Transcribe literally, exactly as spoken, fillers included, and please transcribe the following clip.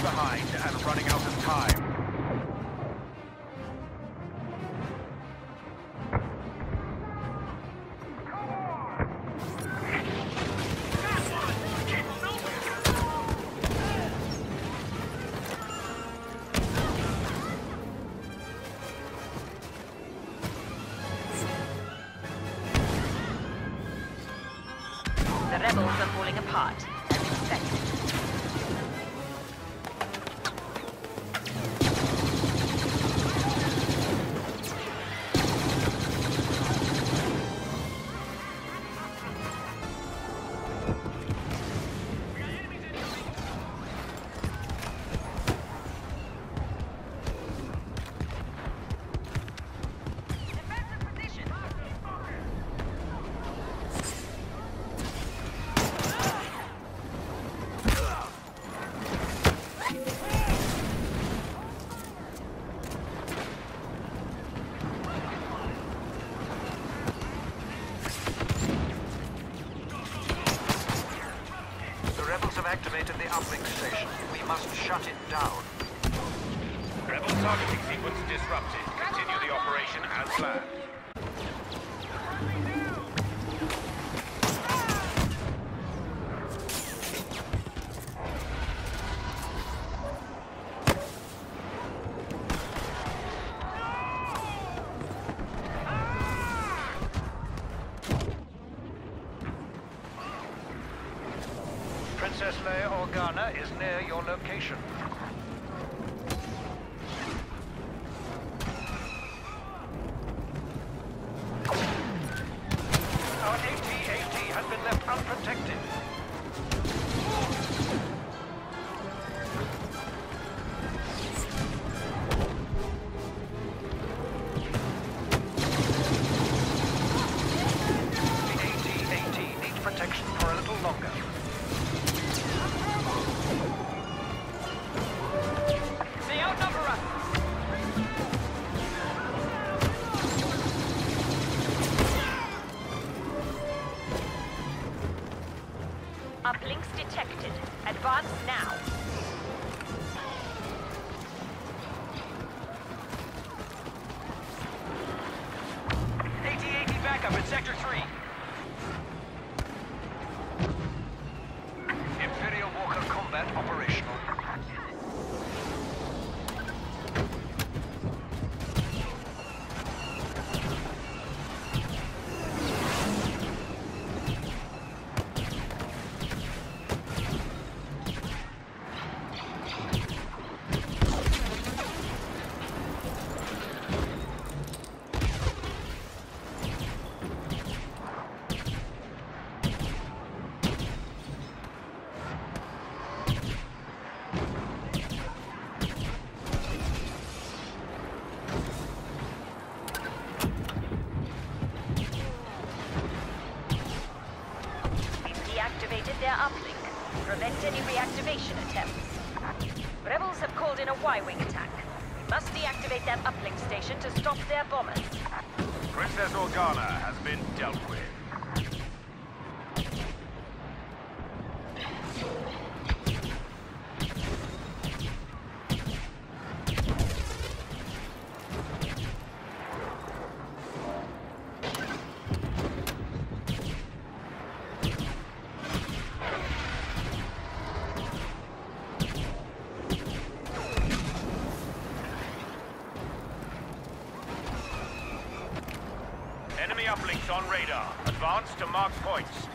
behind and running out of time. The rebels are falling apart, as expected. Activated the uplink station. We must shut it down. Rebel targeting sequence disrupted. Continue the operation as planned. Princess Leia Organa is near your location. Our A T A T has been left unprotected. The A T A T needs protection for a little longer. They outnumber us! Uplinks detected. Advance now. A T A T backup in Sector three. Imperial Walker combat operational. Deactivated their uplink. Prevent any reactivation attempts. Rebels have called in a Y-wing attack. We must deactivate that uplink station to stop their bombers. Princess Organa has been dealt with. Enemy uplinks on radar. Advance to marked points.